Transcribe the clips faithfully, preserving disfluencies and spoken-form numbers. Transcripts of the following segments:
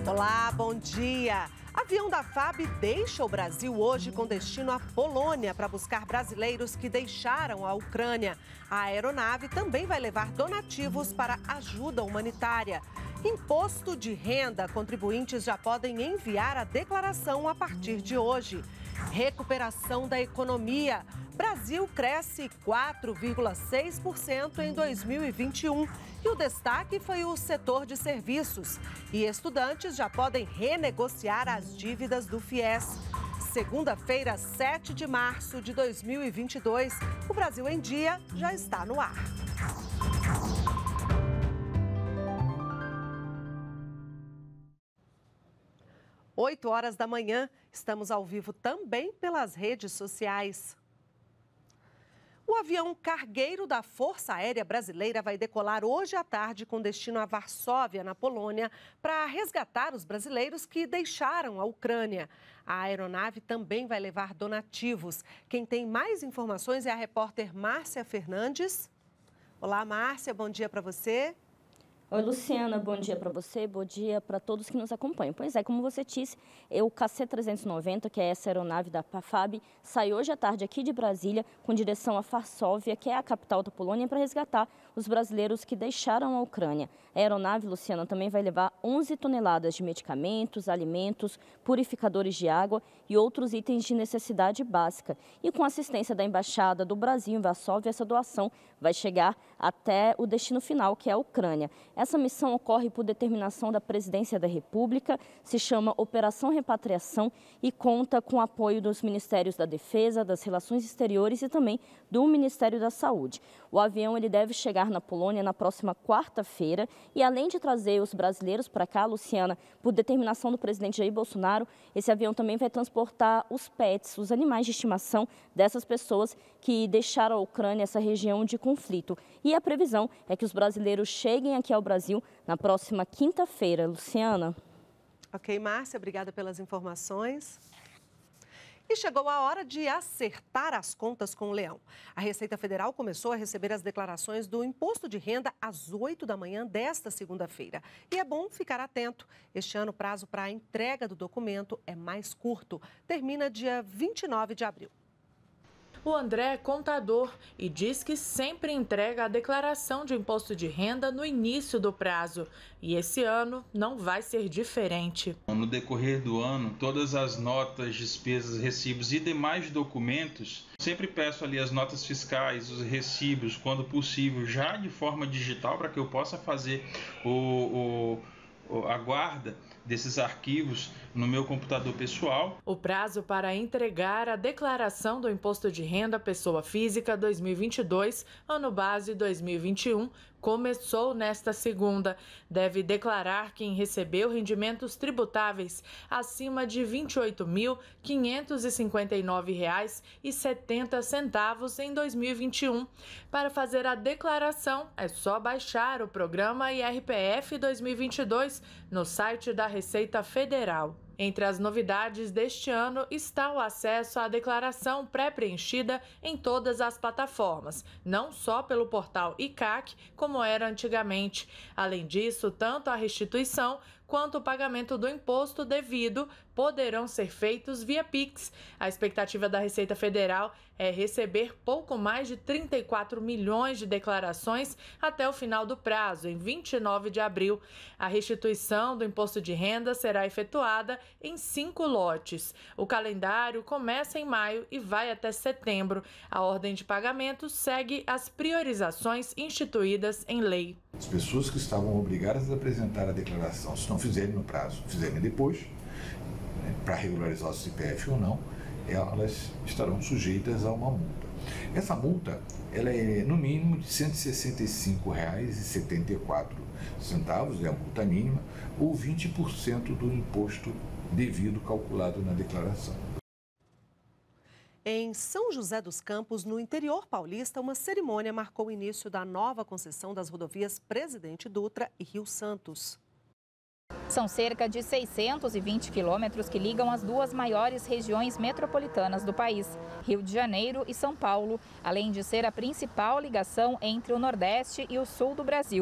Olá, bom dia. Avião da F A B deixa o Brasil hoje com destino à Polônia para buscar brasileiros que deixaram a Ucrânia. A aeronave também vai levar donativos para ajuda humanitária. Imposto de renda, contribuintes já podem enviar a declaração a partir de hoje. Recuperação da economia. Brasil cresce quatro vírgula seis por cento em dois mil e vinte e um. E o destaque foi o setor de serviços. E estudantes já podem renegociar as dívidas do FIES. Segunda-feira, sete de março de dois mil e vinte e dois. O Brasil em Dia já está no ar. oito horas da manhã, estamos ao vivo também pelas redes sociais. O avião cargueiro da Força Aérea Brasileira vai decolar hoje à tarde com destino a Varsóvia, na Polônia, para resgatar os brasileiros que deixaram a Ucrânia. A aeronave também vai levar donativos. Quem tem mais informações é a repórter Márcia Fernandes. Olá, Márcia, bom dia para você. Oi, Luciana, bom dia para você, bom dia para todos que nos acompanham. Pois é, como você disse, o K C trezentos e noventa, que é essa aeronave da F A B, sai hoje à tarde aqui de Brasília com direção a Varsóvia, que é a capital da Polônia, para resgatar os brasileiros que deixaram a Ucrânia. A aeronave, Luciana, também vai levar onze toneladas de medicamentos, alimentos, purificadores de água e outros itens de necessidade básica. E com assistência da Embaixada do Brasil em Varsóvia, essa doação vai chegar até o destino final, que é a Ucrânia. Essa missão ocorre por determinação da Presidência da República, se chama Operação Repatriação e conta com o apoio dos Ministérios da Defesa, das Relações Exteriores e também do Ministério da Saúde. O avião ele deve chegar na Polônia na próxima quarta-feira e, além de trazer os brasileiros para cá, Luciana, por determinação do presidente Jair Bolsonaro, esse avião também vai transportar os pets, os animais de estimação dessas pessoas que deixaram a Ucrânia, essa região de conflito. E a previsão é que os brasileiros cheguem aqui ao Brasil na próxima quinta-feira. Luciana. Ok, Márcia, obrigada pelas informações. E chegou a hora de acertar as contas com o Leão. A Receita Federal começou a receber as declarações do Imposto de Renda às oito da manhã desta segunda-feira. E é bom ficar atento. Este ano o prazo para a entrega do documento é mais curto. Termina dia vinte e nove de abril. O André é contador e diz que sempre entrega a declaração de imposto de renda no início do prazo. E esse ano não vai ser diferente. No decorrer do ano, todas as notas, despesas, recibos e demais documentos, sempre peço ali as notas fiscais, os recibos, quando possível, já de forma digital, para que eu possa fazer o, o, a guarda desses arquivos no meu computador pessoal. O prazo para entregar a declaração do Imposto de Renda Pessoa Física dois mil e vinte e dois, ano base dois mil e vinte e um, começou nesta segunda. Deve declarar quem recebeu rendimentos tributáveis acima de vinte e oito mil, quinhentos e cinquenta e nove reais e setenta centavos em dois mil e vinte e um. Para fazer a declaração, é só baixar o programa I R P F dois mil e vinte e dois no site da Receita Federal. Entre as novidades deste ano está o acesso à declaração pré-preenchida em todas as plataformas, não só pelo portal I C A C, como era antigamente. Além disso, tanto a restituição quanto o pagamento do imposto devido poderão ser feitos via Pix. A expectativa da Receita Federal é receber pouco mais de trinta e quatro milhões de declarações até o final do prazo, em vinte e nove de abril. A restituição do imposto de renda será efetuada em cinco lotes. O calendário começa em maio e vai até setembro. A ordem de pagamento segue as priorizações instituídas em lei. As pessoas que estavam obrigadas a apresentar a declaração, se não fizerem no prazo, fizerem depois, né, para regularizar o C P F ou não, elas estarão sujeitas a uma multa. Essa multa, ela é no mínimo de cento e sessenta e cinco reais e setenta e quatro centavos, é a multa mínima, ou vinte por cento do imposto devido calculado na declaração. Em São José dos Campos, no interior paulista, uma cerimônia marcou o início da nova concessão das rodovias Presidente Dutra e Rio Santos. São cerca de seiscentos e vinte quilômetros que ligam as duas maiores regiões metropolitanas do país, Rio de Janeiro e São Paulo, além de ser a principal ligação entre o Nordeste e o Sul do Brasil.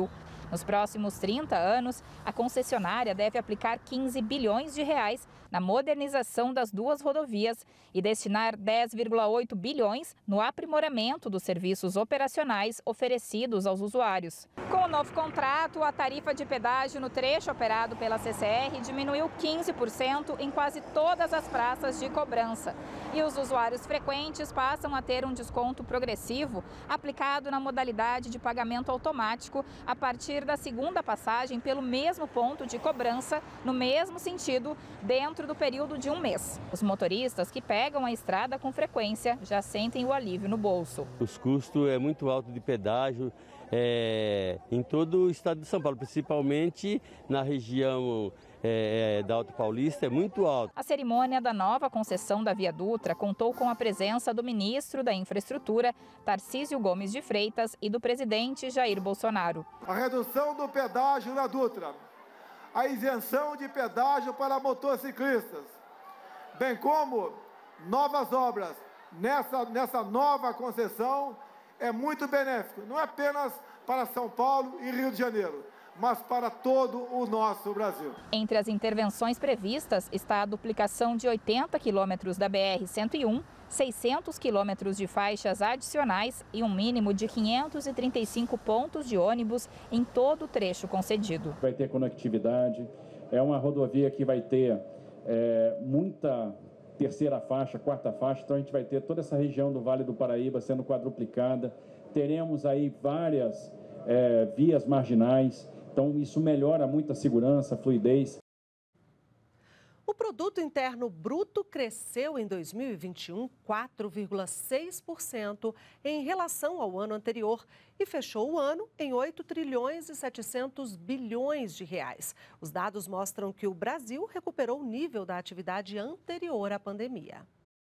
Nos próximos trinta anos, a concessionária deve aplicar quinze bilhões de reais na modernização das duas rodovias e destinar dez vírgula oito bilhões no aprimoramento dos serviços operacionais oferecidos aos usuários. Com o novo contrato, a tarifa de pedágio no trecho operado pela C C R diminuiu quinze por cento em quase todas as praças de cobrança. E os usuários frequentes passam a ter um desconto progressivo aplicado na modalidade de pagamento automático a partir da segunda passagem pelo mesmo ponto de cobrança, no mesmo sentido, dentro do período de um mês. Os motoristas que pegam a estrada com frequência já sentem o alívio no bolso. Os custos é muito alto de pedágio é, em todo o estado de São Paulo, principalmente na região É, da Alto Paulista, é muito alto. A cerimônia da nova concessão da Via Dutra contou com a presença do ministro da Infraestrutura, Tarcísio Gomes de Freitas, e do presidente Jair Bolsonaro. A redução do pedágio na Dutra, a isenção de pedágio para motociclistas, bem como novas obras nessa, nessa nova concessão, é muito benéfico, não apenas para São Paulo e Rio de Janeiro, mas para todo o nosso Brasil. Entre as intervenções previstas está a duplicação de oitenta quilômetros da B R cento e um, seiscentos quilômetros de faixas adicionais e um mínimo de quinhentos e trinta e cinco pontos de ônibus em todo o trecho concedido. Vai ter conectividade, é uma rodovia que vai ter é, muita terceira faixa, quarta faixa, então a gente vai ter toda essa região do Vale do Paraíba sendo quadruplicada, teremos aí várias é, vias marginais. Então, isso melhora muito a segurança, a fluidez. O Produto Interno Bruto cresceu em dois mil e vinte e um quatro vírgula seis por cento em relação ao ano anterior e fechou o ano em oito trilhões e setecentos bilhões de reais. Os dados mostram que o Brasil recuperou o nível da atividade anterior à pandemia.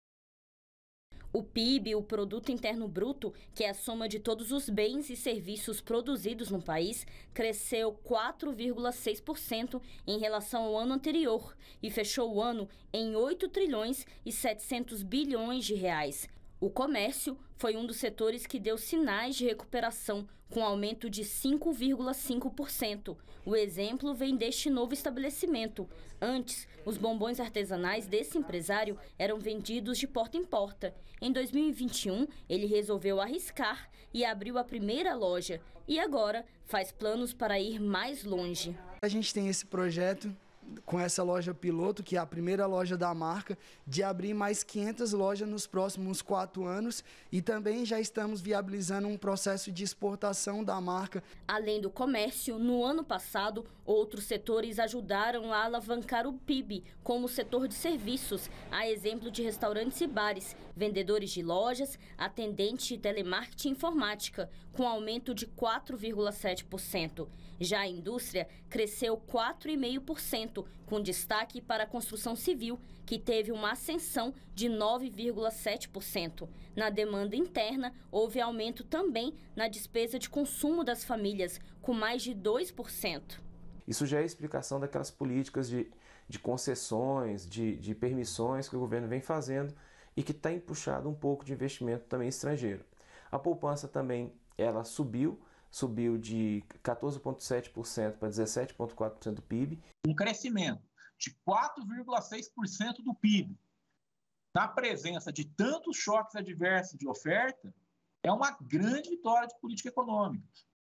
O P I B, o Produto Interno Bruto, que é a soma de todos os bens e serviços produzidos no país, cresceu quatro vírgula seis por cento em relação ao ano anterior e fechou o ano em oito trilhões e setecentos bilhões de reais. O comércio foi um dos setores que deu sinais de recuperação, com aumento de cinco vírgula cinco por cento. O exemplo vem deste novo estabelecimento. Antes, os bombons artesanais desse empresário eram vendidos de porta em porta. Em dois mil e vinte e um, ele resolveu arriscar e abriu a primeira loja. E agora faz planos para ir mais longe. A gente tem esse projeto com essa loja piloto, que é a primeira loja da marca, de abrir mais quinhentas lojas nos próximos quatro anos e também já estamos viabilizando um processo de exportação da marca. Além do comércio, no ano passado, outros setores ajudaram a alavancar o P I B, como o setor de serviços, a exemplo de restaurantes e bares, vendedores de lojas, atendentes de telemarketing e informática, com aumento de quatro vírgula sete por cento. Já a indústria cresceu quatro vírgula cinco por cento, com destaque para a construção civil, que teve uma ascensão de nove vírgula sete por cento. Na demanda interna, houve aumento também na despesa de consumo das famílias, com mais de dois por cento. Isso já é explicação daquelas políticas de, de concessões, de, de permissões que o governo vem fazendo e que tem puxado um pouco de investimento também estrangeiro. A poupança também ela subiu, subiu de quatorze vírgula sete por cento para dezessete vírgula quatro por cento do P I B. Um crescimento de quatro vírgula seis por cento do P I B, na presença de tantos choques adversos de oferta, é uma grande vitória de política econômica.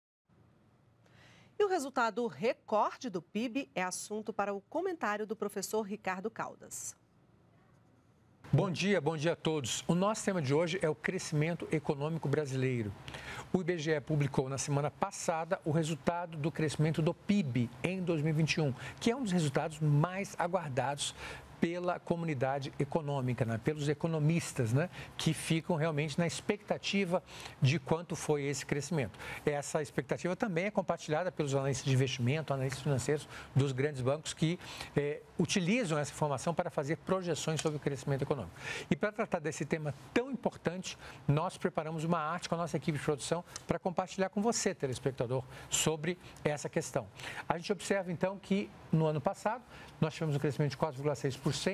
E o resultado recorde do P I B é assunto para o comentário do professor Ricardo Caldas. Bom dia, bom dia a todos. O nosso tema de hoje é o crescimento econômico brasileiro. O I B G E publicou na semana passada o resultado do crescimento do P I B em dois mil e vinte e um, que é um dos resultados mais aguardados pela comunidade econômica, né? Pelos economistas, né? Que ficam realmente na expectativa de quanto foi esse crescimento. Essa expectativa também é compartilhada pelos analistas de investimento, analistas financeiros dos grandes bancos que eh, utilizam essa informação para fazer projeções sobre o crescimento econômico. E para tratar desse tema tão importante, nós preparamos uma arte com a nossa equipe de produção para compartilhar com você, telespectador, sobre essa questão. A gente observa então que no ano passado nós tivemos um crescimento de quatro vírgula seis por cento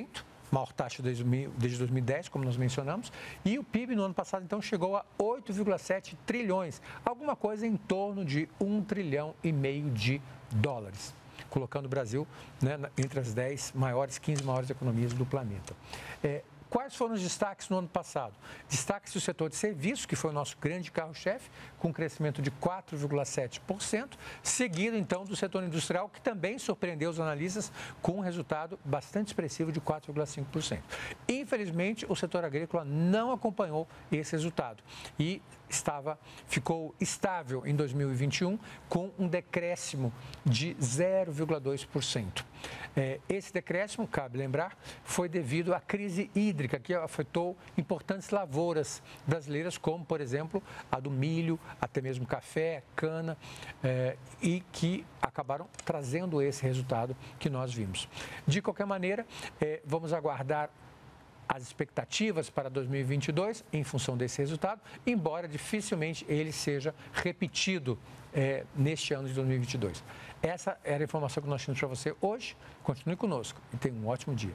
maior taxa desde dois mil e dez, como nós mencionamos, e o P I B no ano passado, então, chegou a oito vírgula sete trilhões, alguma coisa em torno de um trilhão e meio de dólares, colocando o Brasil, né, entre as dez maiores, quinze maiores economias do planeta. É, Quais foram os destaques no ano passado? Destaques do setor de serviços, que foi o nosso grande carro-chefe, com crescimento de quatro vírgula sete por cento, seguido, então, do setor industrial, que também surpreendeu os analistas com um resultado bastante expressivo de quatro vírgula cinco por cento. Infelizmente, o setor agrícola não acompanhou esse resultado e estava, ficou estável em dois mil e vinte e um, com um decréscimo de zero vírgula dois por cento. É, esse decréscimo, cabe lembrar, foi devido à crise hídrica, que afetou importantes lavouras brasileiras, como, por exemplo, a do milho, até mesmo café, cana, é, e que acabaram trazendo esse resultado que nós vimos. De qualquer maneira, é, vamos aguardar as expectativas para dois mil e vinte e dois em função desse resultado, embora dificilmente ele seja repetido é, neste ano de dois mil e vinte e dois. Essa era a informação que nós tínhamos para você hoje. Continue conosco e tenha um ótimo dia.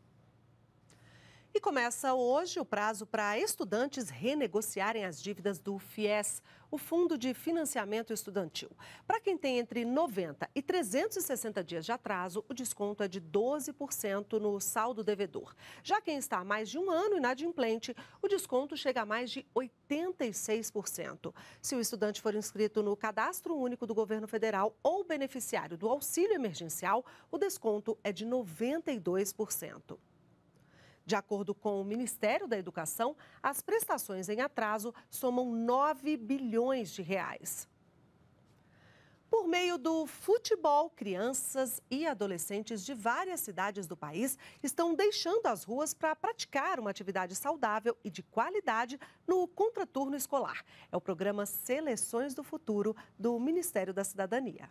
E começa hoje o prazo para estudantes renegociarem as dívidas do FIES, o Fundo de Financiamento Estudantil. Para quem tem entre noventa e trezentos e sessenta dias de atraso, o desconto é de doze por cento no saldo devedor. Já quem está há mais de um ano inadimplente, o desconto chega a mais de oitenta e seis por cento. Se o estudante for inscrito no Cadastro Único do Governo Federal ou beneficiário do auxílio emergencial, o desconto é de noventa e dois por cento. De acordo com o Ministério da Educação, as prestações em atraso somam nove bilhões de reais. Por meio do futebol, crianças e adolescentes de várias cidades do país estão deixando as ruas para praticar uma atividade saudável e de qualidade no contraturno escolar. É o programa Seleções do Futuro do Ministério da Cidadania.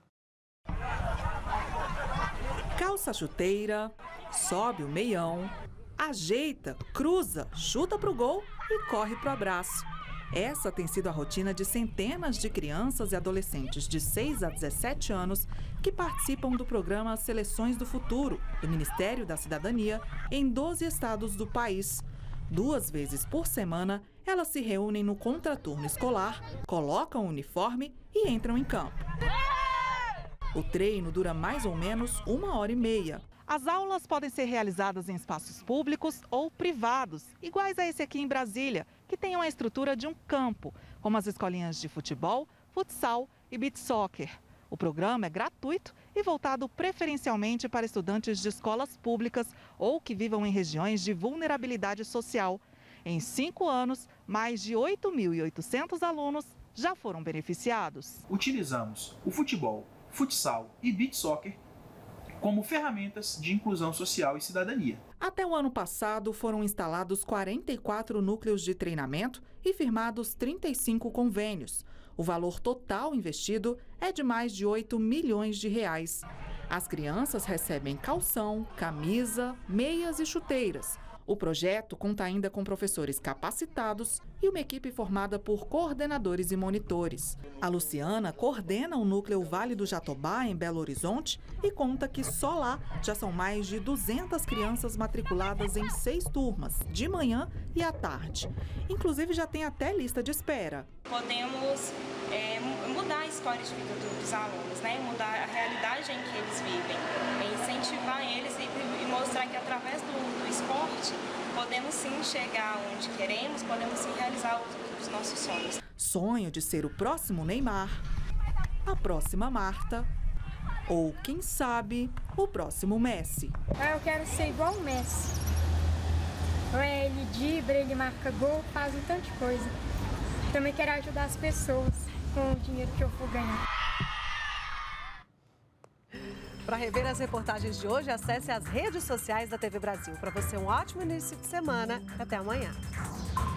Calça a chuteira, sobe o meião, ajeita, cruza, chuta para o gol e corre para o abraço. Essa tem sido a rotina de centenas de crianças e adolescentes de seis a dezessete anos que participam do programa Seleções do Futuro, do Ministério da Cidadania, em doze estados do país. Duas vezes por semana, elas se reúnem no contraturno escolar, colocam o uniforme e entram em campo. O treino dura mais ou menos uma hora e meia. As aulas podem ser realizadas em espaços públicos ou privados, iguais a esse aqui em Brasília, que tem a estrutura de um campo, como as escolinhas de futebol, futsal e beach soccer. O programa é gratuito e voltado preferencialmente para estudantes de escolas públicas ou que vivam em regiões de vulnerabilidade social. Em cinco anos, mais de oito mil e oitocentos alunos já foram beneficiados. Utilizamos o futebol, futsal e beach soccer como ferramentas de inclusão social e cidadania. Até o ano passado, foram instalados quarenta e quatro núcleos de treinamento e firmados trinta e cinco convênios. O valor total investido é de mais de oito milhões de reais. As crianças recebem calção, camisa, meias e chuteiras. O projeto conta ainda com professores capacitados e uma equipe formada por coordenadores e monitores. A Luciana coordena o núcleo Vale do Jatobá, em Belo Horizonte, e conta que só lá já são mais de duzentas crianças matriculadas em seis turmas, de manhã e à tarde. Inclusive já tem até lista de espera. Podemos é, mudar a história de vida dos alunos, né? Mudar a realidade em que eles vivem, incentivar eles e, e mostrar que através do, do esporte podemos sim chegar onde queremos, podemos sim realizar os, os nossos sonhos. Sonho de ser o próximo Neymar, a próxima Marta ou, quem sabe, o próximo Messi. Eu quero ser igual o Messi. Ele dribla, ele marca gol, faz um tanto de coisa. Também quero ajudar as pessoas com o dinheiro que eu for ganhar. Para rever as reportagens de hoje, acesse as redes sociais da T V Brasil. Para você, um ótimo início de semana. Até amanhã.